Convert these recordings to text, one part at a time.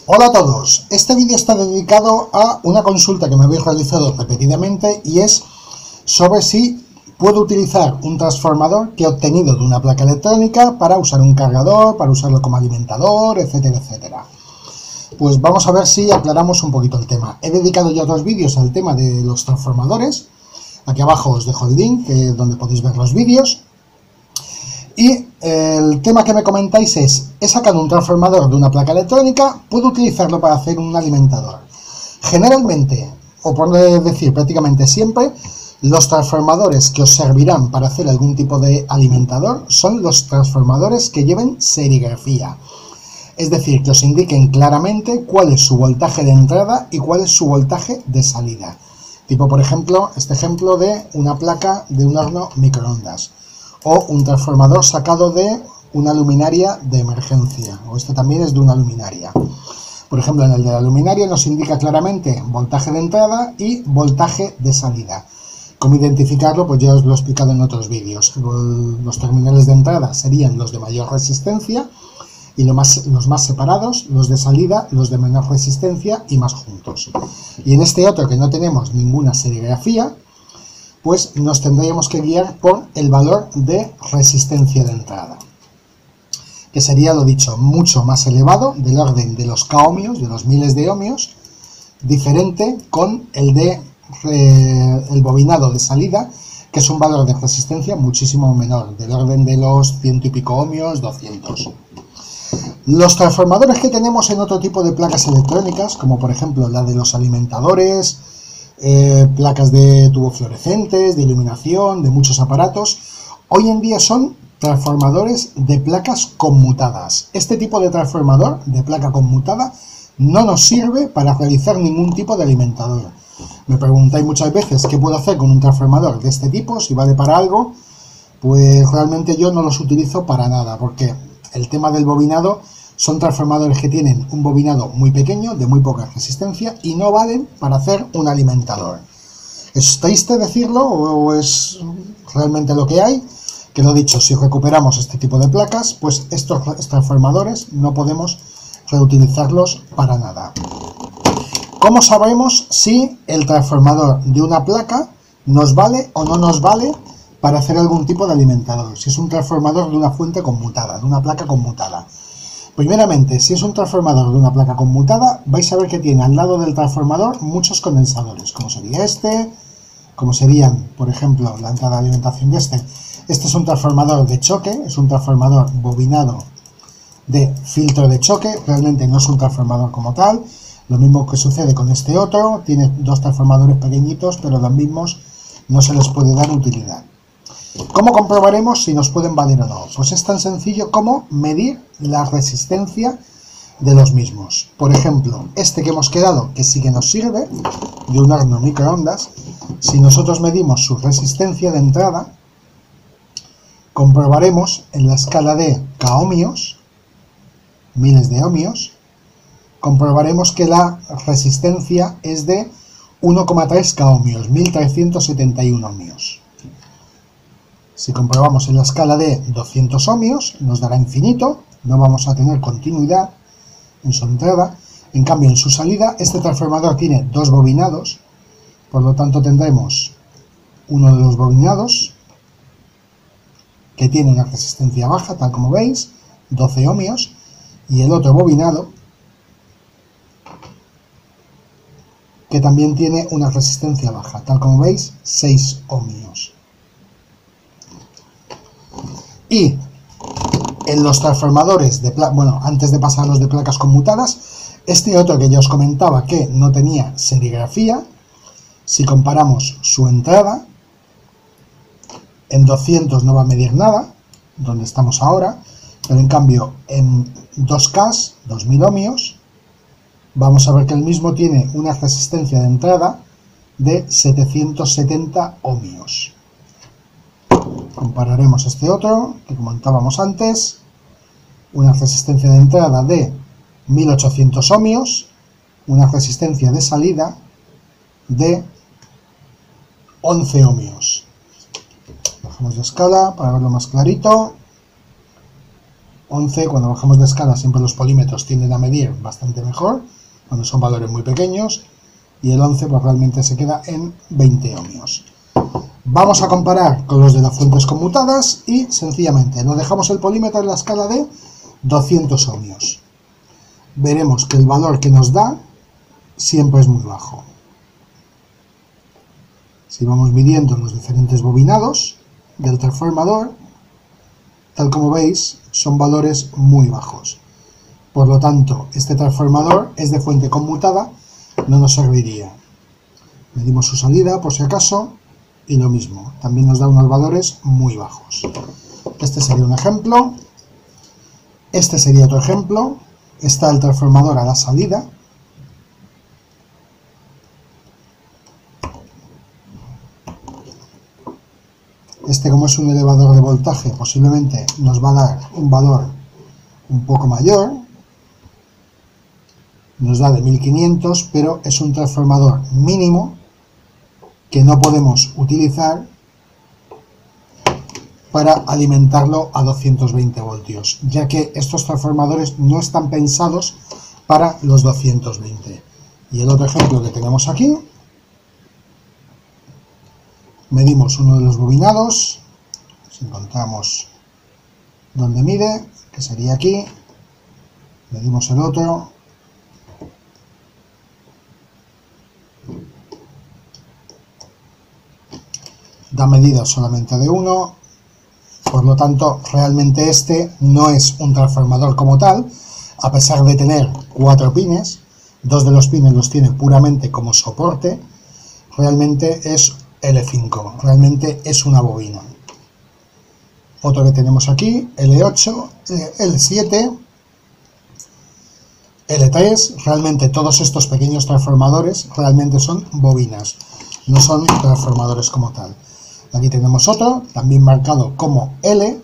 Hola a todos, este vídeo está dedicado a una consulta que me habéis realizado repetidamente y es sobre si puedo utilizar un transformador que he obtenido de una placa electrónica para usar un cargador, para usarlo como alimentador, etcétera, etcétera. Pues vamos a ver si aclaramos un poquito el tema. He dedicado ya otros vídeos al tema de los transformadores. Aquí abajo os dejo el link donde podéis ver los vídeos. Y el tema que me comentáis es, he sacado un transformador de una placa electrónica, ¿puedo utilizarlo para hacer un alimentador? Generalmente, o por decir prácticamente siempre, los transformadores que os servirán para hacer algún tipo de alimentador son los transformadores que lleven serigrafía. Es decir, que os indiquen claramente cuál es su voltaje de entrada y cuál es su voltaje de salida. Tipo, por ejemplo, este ejemplo de una placa de un horno microondas. O un transformador sacado de una luminaria de emergencia. O este también es de una luminaria. Por ejemplo, en el de la luminaria nos indica claramente voltaje de entrada y voltaje de salida. Cómo identificarlo, pues ya os lo he explicado en otros vídeos. Los terminales de entrada serían los de mayor resistencia y los más separados, los de salida, los de menor resistencia y más juntos. Y en este otro que no tenemos ninguna serigrafía, pues nos tendríamos que guiar por el valor de resistencia de entrada, que sería, lo dicho, mucho más elevado, del orden de los K ohmios, de los miles de ohmios, diferente con el de el bobinado de salida, que es un valor de resistencia muchísimo menor, del orden de los 100 y pico ohmios, 200. Los transformadores que tenemos en otro tipo de placas electrónicas, como por ejemplo la de los alimentadores, placas de tubos fluorescentes, de iluminación, de muchos aparatos, hoy en día son transformadores de placas conmutadas. Este tipo de transformador de placa conmutada no nos sirve para realizar ningún tipo de alimentador. Me preguntáis muchas veces qué puedo hacer con un transformador de este tipo, si vale para algo. Pues realmente yo no los utilizo para nada, porque el tema del bobinado son transformadores que tienen un bobinado muy pequeño, de muy poca resistencia, y no valen para hacer un alimentador. ¿Es triste decirlo o es realmente lo que hay? Que lo dicho, si recuperamos este tipo de placas, pues estos transformadores no podemos reutilizarlos para nada. ¿Cómo sabremos si el transformador de una placa nos vale o no nos vale para hacer algún tipo de alimentador? Si es un transformador de una fuente conmutada, de una placa conmutada. Primeramente, si es un transformador de una placa conmutada, vais a ver que tiene al lado del transformador muchos condensadores, como sería este, como serían, por ejemplo, la entrada de alimentación de este. Este es un transformador de choque, es un transformador bobinado de filtro de choque, realmente no es un transformador como tal. Lo mismo que sucede con este otro, tiene dos transformadores pequeñitos, pero los mismos no se les puede dar utilidad. ¿Cómo comprobaremos si nos pueden valer o no? Pues es tan sencillo como medir la resistencia de los mismos. Por ejemplo, este que hemos quedado, que sí que nos sirve, de un horno microondas, si nosotros medimos su resistencia de entrada, comprobaremos en la escala de K ohmios, miles de ohmios, comprobaremos que la resistencia es de 1,3 K ohmios, 1371 ohmios. Si comprobamos en la escala de 200 ohmios, nos dará infinito, no vamos a tener continuidad en su entrada. En cambio, en su salida, este transformador tiene dos bobinados, por lo tanto tendremos uno de los bobinados que tiene una resistencia baja, tal como veis, 12 ohmios, y el otro bobinado que también tiene una resistencia baja, tal como veis, 6 ohmios. Y en los transformadores de antes de pasar a los de placas conmutadas, este otro que ya os comentaba que no tenía serigrafía, si comparamos su entrada, en 200 no va a medir nada, donde estamos ahora, pero en cambio en 2K, 2000 ohmios, vamos a ver que el mismo tiene una resistencia de entrada de 770 ohmios. Compararemos este otro, que comentábamos antes, una resistencia de entrada de 1800 ohmios, una resistencia de salida de 11 ohmios. Bajamos de escala para verlo más clarito. 11, cuando bajamos de escala siempre los polímetros tienden a medir bastante mejor, cuando son valores muy pequeños, y el 11 pues realmente se queda en 20 ohmios. Vamos a comparar con los de las fuentes conmutadas y sencillamente nos dejamos el polímetro en la escala de 200 ohmios. Veremos que el valor que nos da siempre es muy bajo. Si vamos midiendo los diferentes bobinados del transformador, tal como veis, son valores muy bajos. Por lo tanto, este transformador es de fuente conmutada, no nos serviría. Medimos su salida por si acaso y lo mismo, también nos da unos valores muy bajos. Este sería un ejemplo. Este sería otro ejemplo. Está el transformador a la salida. Este, como es un elevador de voltaje, posiblemente nos va a dar un valor un poco mayor. Nos da de 1500, pero es un transformador mínimo que no podemos utilizar para alimentarlo a 220 voltios, ya que estos transformadores no están pensados para los 220. Y el otro ejemplo que tenemos aquí, medimos uno de los bobinados, si encontramos donde mide, que sería aquí, medimos el otro, da medidas solamente de uno, por lo tanto realmente este no es un transformador como tal, a pesar de tener 4 pines, 2 de los pines los tiene puramente como soporte, realmente es L5, realmente es una bobina. Otro que tenemos aquí, L8, L7, L3, realmente todos estos pequeños transformadores realmente son bobinas, no son transformadores como tal. Aquí tenemos otro, también marcado como L,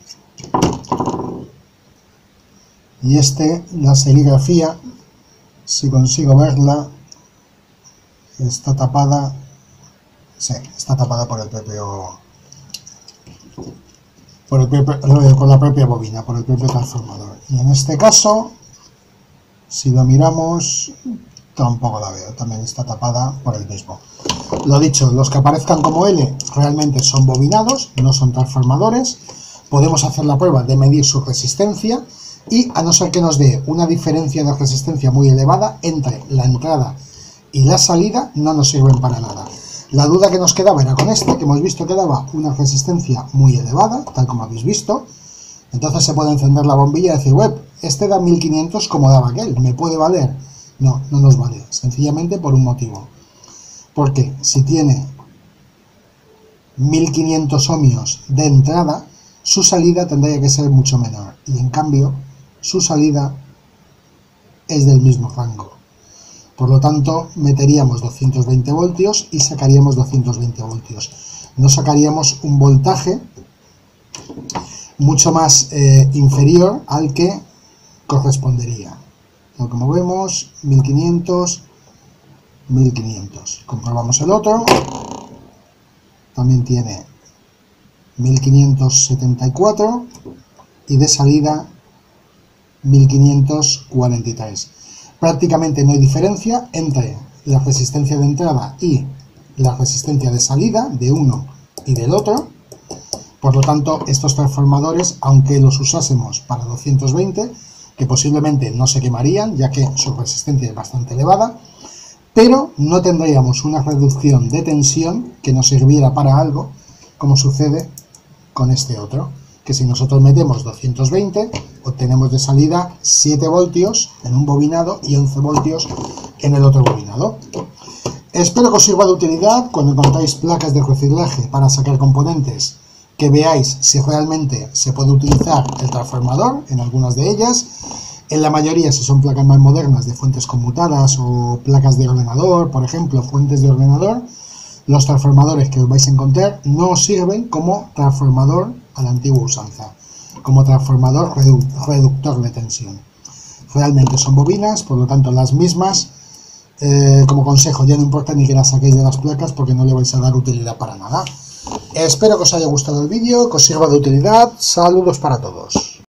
y la serigrafía, si consigo verla, está tapada, sí, está tapada por la propia bobina, por el propio transformador. Y en este caso, si lo miramos, tampoco la veo, también está tapada por el mismo. Lo dicho, los que aparezcan como L realmente son bobinados, no son transformadores. Podemos hacer la prueba de medir su resistencia y, a no ser que nos dé una diferencia de resistencia muy elevada entre la entrada y la salida, no nos sirven para nada. La duda que nos quedaba era con este, que hemos visto que daba una resistencia muy elevada, tal como habéis visto. Entonces se puede encender la bombilla y decir, este da 1500 como daba aquel, ¿me puede valer? No, no nos vale, sencillamente por un motivo. Porque si tiene 1500 ohmios de entrada, su salida tendría que ser mucho menor. Y en cambio, su salida es del mismo rango. Por lo tanto, meteríamos 220 voltios y sacaríamos 220 voltios. No sacaríamos un voltaje mucho más inferior al que correspondería. Como vemos, 1500, 1500. Comprobamos el otro. También tiene 1574 y de salida 1543. Prácticamente no hay diferencia entre la resistencia de entrada y la resistencia de salida de uno y del otro. Por lo tanto, estos transformadores, aunque los usásemos para 220, que posiblemente no se quemarían, ya que su resistencia es bastante elevada, pero no tendríamos una reducción de tensión que nos sirviera para algo, como sucede con este otro, que si nosotros metemos 220, obtenemos de salida 7 voltios en un bobinado y 11 voltios en el otro bobinado. Espero que os sirva de utilidad cuando encontráis placas de reciclaje para sacar componentes, que veáis si realmente se puede utilizar el transformador en algunas de ellas. En la mayoría, si son placas más modernas de fuentes conmutadas o placas de ordenador, por ejemplo, fuentes de ordenador, los transformadores que os vais a encontrar no os sirven como transformador a la antigua usanza, como transformador reductor de tensión. Realmente son bobinas, por lo tanto las mismas, como consejo, ya no importa ni que las saquéis de las placas porque no le vais a dar utilidad para nada. Espero que os haya gustado el vídeo, que os sirva de utilidad. Saludos para todos.